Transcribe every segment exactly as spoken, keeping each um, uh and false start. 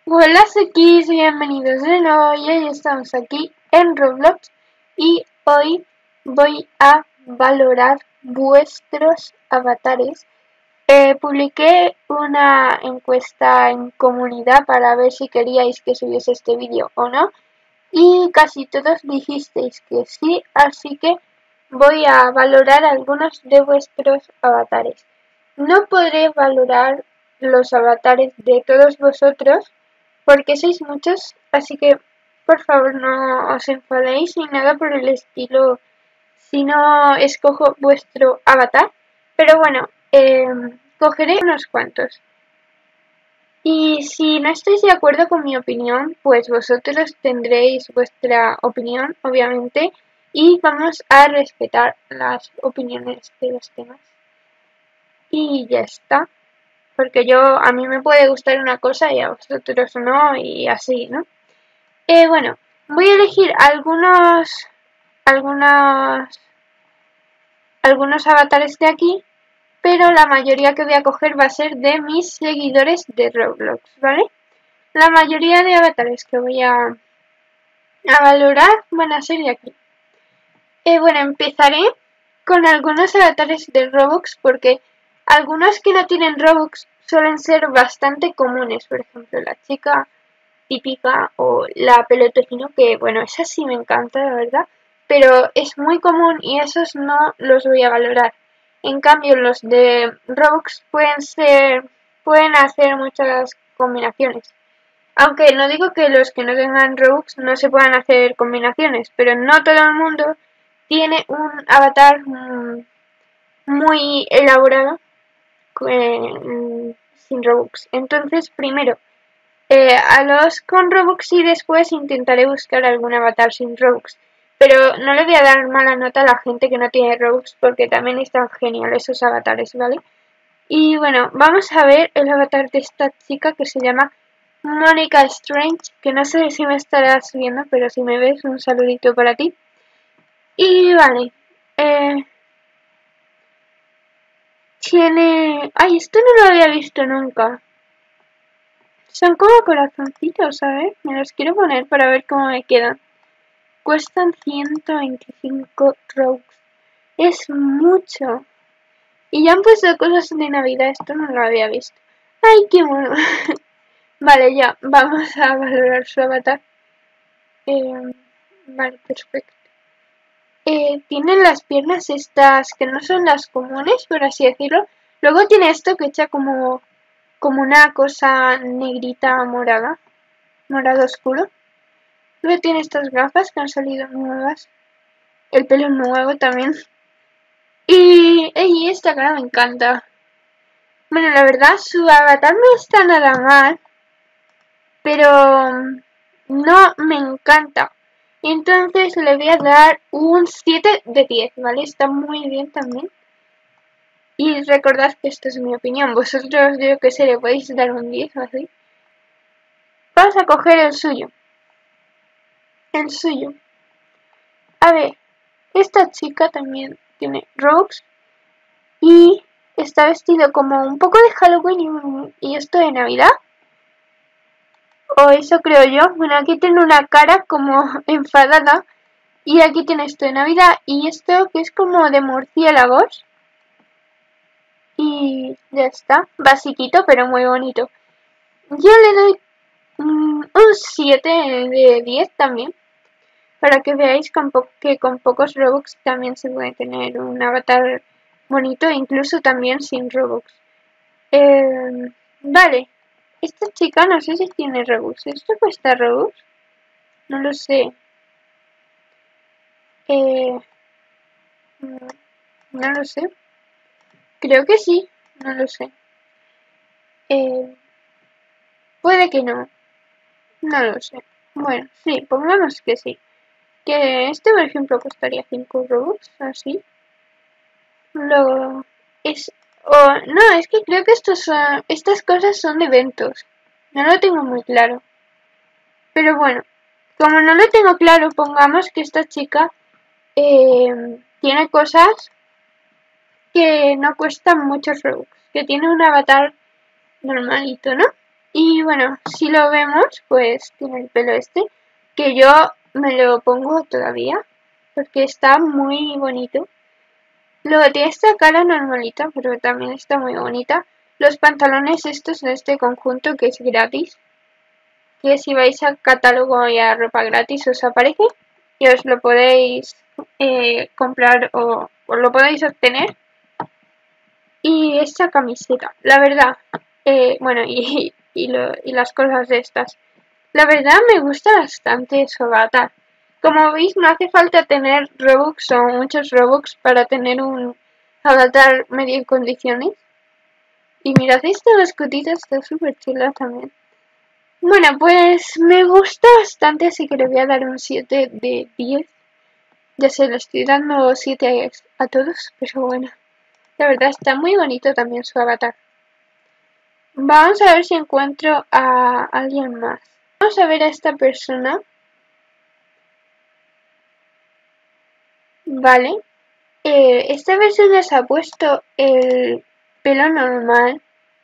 Hola Sekis, bienvenidos de nuevo y hoy estamos aquí en Roblox y hoy voy a valorar vuestros avatares. Eh, publiqué una encuesta en comunidad para ver si queríais que subiese este vídeo o no y casi todos dijisteis que sí, así que voy a valorar algunos de vuestros avatares. No podré valorar los avatares de todos vosotros porque sois muchos, así que por favor no os enfadéis ni nada por el estilo si no escojo vuestro avatar, pero bueno, eh, cogeré unos cuantos. Y si no estáis de acuerdo con mi opinión, pues vosotros tendréis vuestra opinión, obviamente, y vamos a respetar las opiniones de los demás. Y ya está, porque yo, a mí me puede gustar una cosa y a vosotros no, y así, ¿no? Eh, bueno, voy a elegir algunos, algunos, algunos avatares de aquí, pero la mayoría que voy a coger va a ser de mis seguidores de Roblox, ¿vale? La mayoría de avatares que voy a, a valorar van a ser de aquí. Eh, bueno, empezaré con algunos avatares de Robux porque algunos que no tienen Robux suelen ser bastante comunes. Por ejemplo, la chica típica o la pelotocino, que bueno, esa sí me encanta, la verdad, pero es muy común y esos no los voy a valorar. En cambio, los de Robux pueden ser, pueden hacer muchas combinaciones. Aunque no digo que los que no tengan Robux no se puedan hacer combinaciones, pero no todo el mundo tiene un avatar mmm, muy elaborado eh, sin Robux. Entonces, primero, eh, a los con Robux y después intentaré buscar algún avatar sin Robux. Pero no le voy a dar mala nota a la gente que no tiene Robux porque también están geniales esos avatares, ¿vale? Y bueno, vamos a ver el avatar de esta chica que se llama Mónica Strange, que no sé si me estarás viendo, pero si me ves, un saludito para ti. Y vale, eh, tiene... Ay, esto no lo había visto nunca. Son como corazoncitos, ¿sabes? Me los quiero poner para ver cómo me quedan. Cuestan ciento veinticinco Robux. Es mucho. Y ya han puesto cosas de Navidad, esto no lo había visto. ¡Ay, qué mono! Vale, ya, vamos a valorar su avatar. Eh, vale, perfecto. Eh, tiene las piernas estas que no son las comunes, por así decirlo. Luego tiene esto que echa como, como una cosa negrita morada, morado oscuro. Luego tiene estas gafas que han salido nuevas. El pelo nuevo también. Y, y esta cara me encanta. Bueno, la verdad su avatar no está nada mal, pero no me encanta. Entonces le voy a dar un siete de diez, ¿vale? Está muy bien también. Y recordad que esto es mi opinión. Vosotros, yo que sé, le podéis dar un diez o así. Vamos a coger el suyo. El suyo. A ver, esta chica también tiene Robux. Y está vestido como un poco de Halloween y, y esto de Navidad. O eso creo yo. Bueno, aquí tiene una cara como enfadada. Y aquí tiene esto de Navidad. Y esto que es como de murciélagos. Y ya está. Basiquito, pero muy bonito. Yo le doy mm, un siete de diez también. Para que veáis con que con pocos Robux también se puede tener un avatar bonito. Incluso también sin Robux. Eh, vale. Esta chica no sé si tiene Robux. ¿Esto cuesta Robux? No lo sé. Eh, no lo sé. Creo que sí. No lo sé. Eh, puede que no. No lo sé. Bueno, sí, pongamos que sí. Que este, por ejemplo, costaría cinco Robux, así. Luego, es... Oh, no, es que creo que estos son, estas cosas son de eventos. No lo tengo muy claro. Pero bueno, como no lo tengo claro, pongamos que esta chica eh, tiene cosas que no cuestan muchos Robux. Que tiene un avatar normalito, ¿no? Y bueno, si lo vemos, pues tiene el pelo este, que yo me lo pongo todavía, porque está muy bonito. Luego tiene esta cara normalita, pero también está muy bonita. Los pantalones estos de este conjunto, que es gratis, que si vais al catálogo y a ropa gratis os aparece y os lo podéis eh, comprar o, o lo podéis obtener. Y esta camiseta, la verdad, eh, bueno, y, y, lo, y las cosas de estas, la verdad me gusta bastante su avatar. Como veis, no hace falta tener Robux o muchos Robux para tener un avatar medio en condiciones. Y mirad, esta mascotita está súper chula también. Bueno, pues me gusta bastante, así que le voy a dar un siete de diez. Ya sé, le estoy dando siete a, a todos, pero bueno. La verdad está muy bonito también su avatar. Vamos a ver si encuentro a alguien más. Vamos a ver a esta persona. Vale. Eh, esta persona se ha puesto el pelo normal.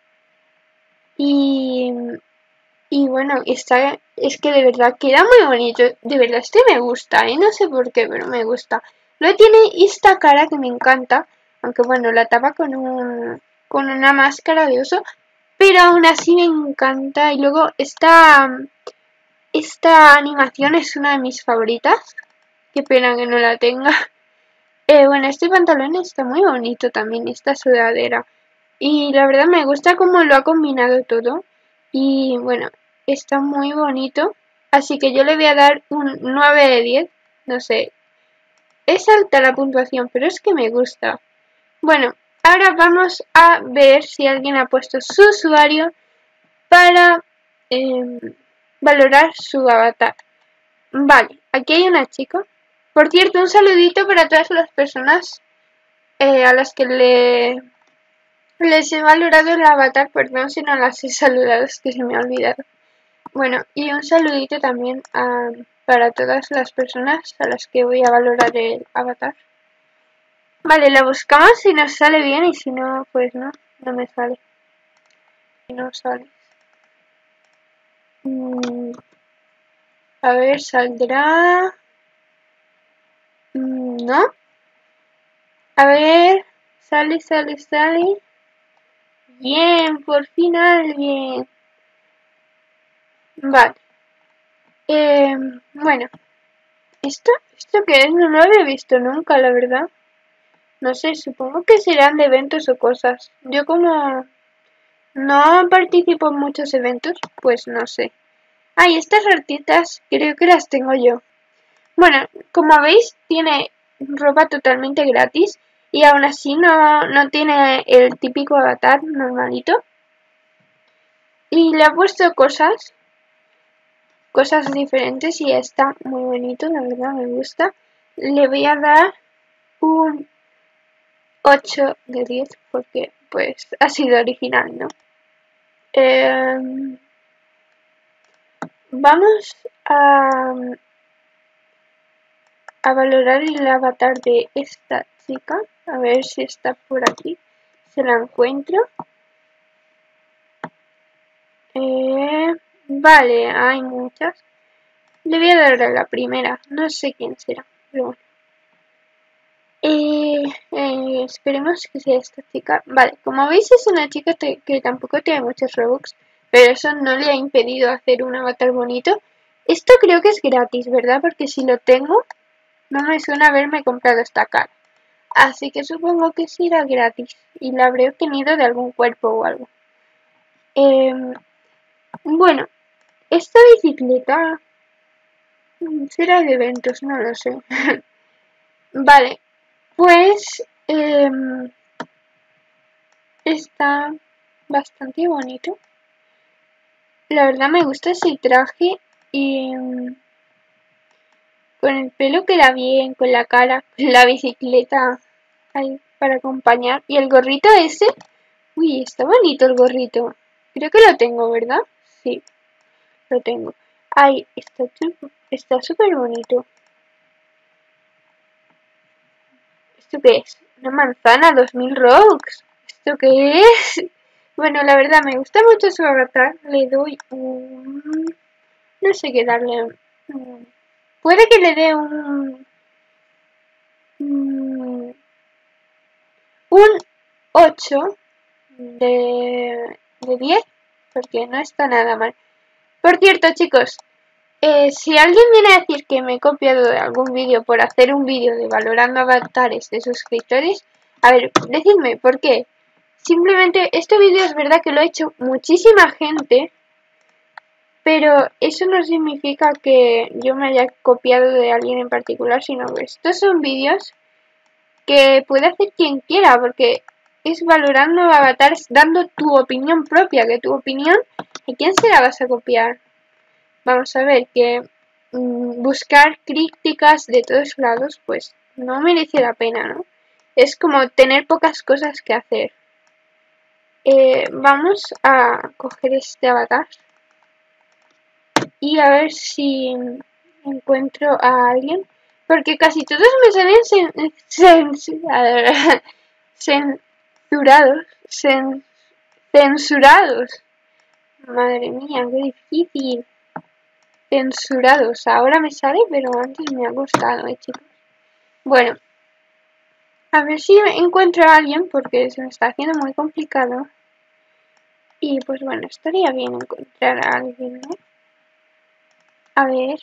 Y... Y bueno, está, es que de verdad queda muy bonito. De verdad, este me gusta, ¿eh? No sé por qué, pero me gusta. Luego tiene esta cara que me encanta. Aunque bueno, la tapa con un, con una máscara de oso. Pero aún así me encanta. Y luego esta, esta animación es una de mis favoritas. Qué pena que no la tenga. Eh, bueno, este pantalón está muy bonito también, esta sudadera. Y la verdad me gusta cómo lo ha combinado todo. Y bueno, está muy bonito. Así que yo le voy a dar un nueve de diez. No sé, es alta la puntuación, pero es que me gusta. Bueno, ahora vamos a ver si alguien ha puesto su usuario para eh, valorar su avatar. Vale, aquí hay una chica. Por cierto, un saludito para todas las personas eh, a las que le, les he valorado el avatar. Perdón si no las he saludado, es que se me ha olvidado. Bueno, y un saludito también a, para todas las personas a las que voy a valorar el avatar. Vale, la buscamos si nos sale bien y si no, pues no, no me sale. Y no sale. Mm, a ver, saldrá... Mm, ¿no? A ver, sale, sale, sale. Bien, por fin alguien. Vale. Eh, bueno, ¿esto, ¿esto qué es? No lo había visto nunca, la verdad. No sé, supongo que serán de eventos o cosas. Yo como no participo en muchos eventos, pues no sé. Ay, estas artistas creo que las tengo yo. Bueno, como veis, tiene ropa totalmente gratis y aún así no, no tiene el típico avatar normalito. Y le ha puesto cosas, cosas diferentes y está muy bonito, la verdad me gusta. Le voy a dar un ocho de diez porque pues ha sido original, ¿no? Eh, vamos a, a valorar el avatar de esta chica. A ver si está por aquí. Se la encuentro. Eh, vale, hay muchas. Le voy a dar a la primera. No sé quién será, pero bueno. Eh, eh, esperemos que sea esta chica. Vale, como veis es una chica que tampoco tiene muchos Robux, pero eso no le ha impedido hacer un avatar bonito. Esto creo que es gratis, ¿verdad? Porque si lo tengo, no me suena haberme comprado esta cara. Así que supongo que será gratis y la habré obtenido de algún cuerpo o algo. Eh, bueno, esta bicicleta será de eventos, no lo sé. Vale, pues eh, está bastante bonito. La verdad me gusta ese traje y um, con el pelo queda bien, con la cara, con la bicicleta ahí para acompañar. Y el gorrito ese, uy, está bonito el gorrito. Creo que lo tengo, ¿verdad? Sí, lo tengo. Ay, está está súper bonito. ¿Esto qué es? Una manzana, dos mil Robux. ¿Esto qué es? Bueno, la verdad me gusta mucho su avatar. Le doy un... no sé qué darle. Un... puede que le dé un... un ocho de, de diez, porque no está nada mal. Por cierto, chicos, eh, si alguien viene a decir que me he copiado de algún vídeo por hacer un vídeo de valorando avatares de suscriptores, a ver, decidme, ¿por qué? Simplemente, este vídeo es verdad que lo ha hecho muchísima gente, pero eso no significa que yo me haya copiado de alguien en particular, sino que estos son vídeos que puede hacer quien quiera, porque es valorando avatares, dando tu opinión propia, que tu opinión, ¿a quién se la vas a copiar? Vamos a ver, que mmm, buscar críticas de todos lados, pues no merece la pena, ¿no? Es como tener pocas cosas que hacer. Eh, vamos a coger este avatar y a ver si encuentro a alguien, porque casi todos me salen sen sen censurados, sen censurados. Madre mía, qué difícil. Censurados. Ahora me sale, pero antes me ha costado, eh, chicos. Bueno, a ver si encuentro a alguien, porque se me está haciendo muy complicado. Y pues bueno, estaría bien encontrar a alguien, ¿no? A ver.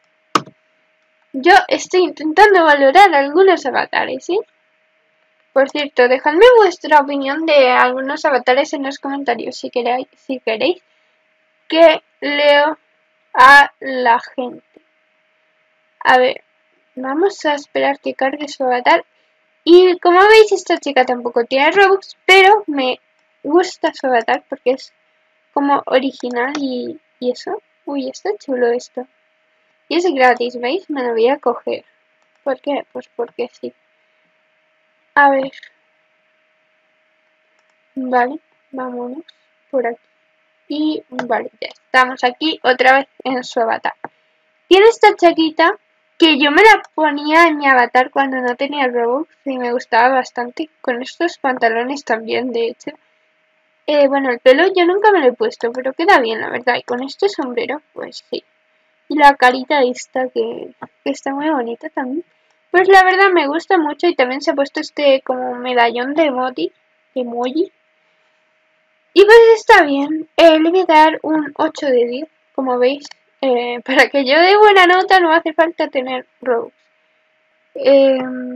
Yo estoy intentando valorar algunos avatares, ¿sí? Por cierto, dejadme vuestra opinión de algunos avatares en los comentarios si queréis, si queréis que leo a la gente. A ver, vamos a esperar que cargue su avatar. Y como veis, esta chica tampoco tiene Robux, pero me gusta su avatar porque es como original y, y eso. Uy, está chulo esto. Y es gratis, ¿veis? Me lo voy a coger. ¿Por qué? Pues porque sí. A ver. Vale, vámonos por aquí. Y vale, ya estamos aquí otra vez en su avatar. Tiene esta chaquita que yo me la ponía en mi avatar cuando no tenía Robux y me gustaba bastante. Con estos pantalones también, de hecho. Eh, bueno, el pelo yo nunca me lo he puesto, pero queda bien, la verdad. Y con este sombrero, pues sí. Y la carita esta que, que está muy bonita también. Pues la verdad me gusta mucho y también se ha puesto este como medallón de emoji. emoji. Y pues está bien. Eh, le voy a dar un ocho de diez, como veis. Eh, para que yo dé buena nota no hace falta tener Robux. Eh,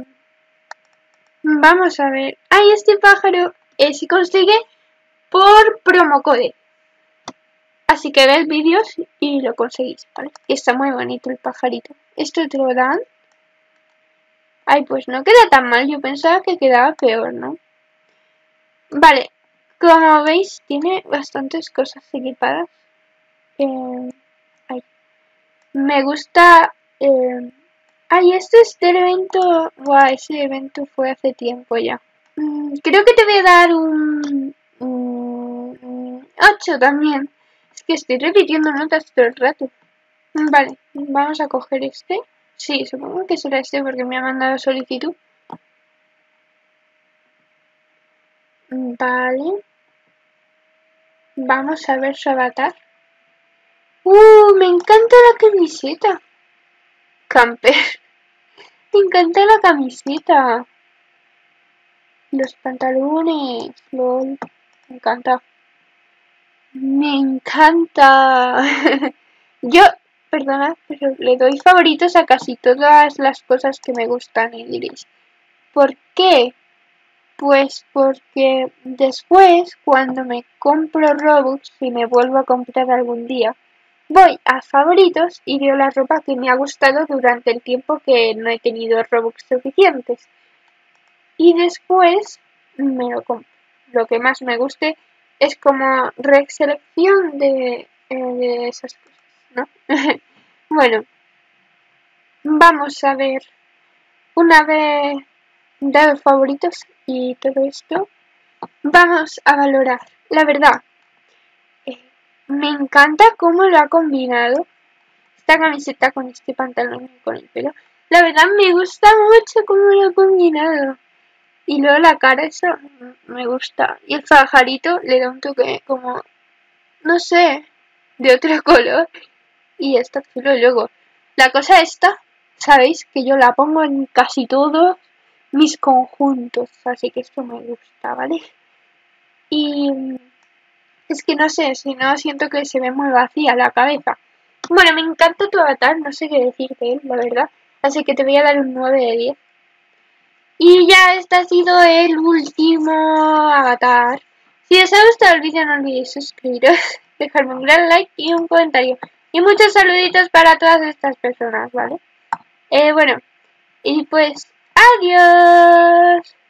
vamos a ver. Ay, este pájaro eh, se consigue por promocode. Así que ve el vídeo y lo conseguís, ¿vale? Está muy bonito el pajarito. ¿Esto te lo dan? Ay, pues no queda tan mal. Yo pensaba que quedaba peor, ¿no? Vale. Como veis, tiene bastantes cosas equipadas. Eh, ay. Me gusta... Eh, ay, este es del evento... Buah, ese evento fue hace tiempo ya. Mm, creo que te voy a dar un... un ocho también. Es que estoy repitiendo notas todo el rato. Vale, vamos a coger este. Sí, supongo que será este porque me ha mandado solicitud. Vale. Vamos a ver su avatar. ¡Uh! Me encanta la camiseta. Camper. Me encanta la camiseta. Los pantalones. LOL. Me encanta. Me encanta. Yo, perdona, pero le doy favoritos a casi todas las cosas que me gustan y diréis, ¿por qué? Pues porque después, cuando me compro Robux y me vuelvo a comprar algún día, voy a favoritos y veo la ropa que me ha gustado durante el tiempo que no he tenido Robux suficientes. Y después me lo compro. Lo que más me guste es como reselección de, eh, de esas cosas, ¿no? Bueno, vamos a ver, una vez dado favoritos y todo esto, vamos a valorar. La verdad, eh, me encanta cómo lo ha combinado esta camiseta con este pantalón y con el pelo. La verdad me gusta mucho cómo lo ha combinado. Y luego la cara, eso me gusta. Y el pajarito le da un toque como, no sé, de otro color. Y está chulo. Y luego, la cosa esta, sabéis que yo la pongo en casi todos mis conjuntos. Así que esto me gusta, ¿vale? Y es que no sé, si no siento que se ve muy vacía la cabeza. Bueno, me encanta tu avatar, no sé qué decir de él, la verdad. Así que te voy a dar un nueve de diez. Y ya este ha sido el último avatar. Si os ha gustado el vídeo no olvidéis suscribiros, dejarme un gran like y un comentario. Y muchos saluditos para todas estas personas, ¿vale? Eh, bueno, y pues, adiós.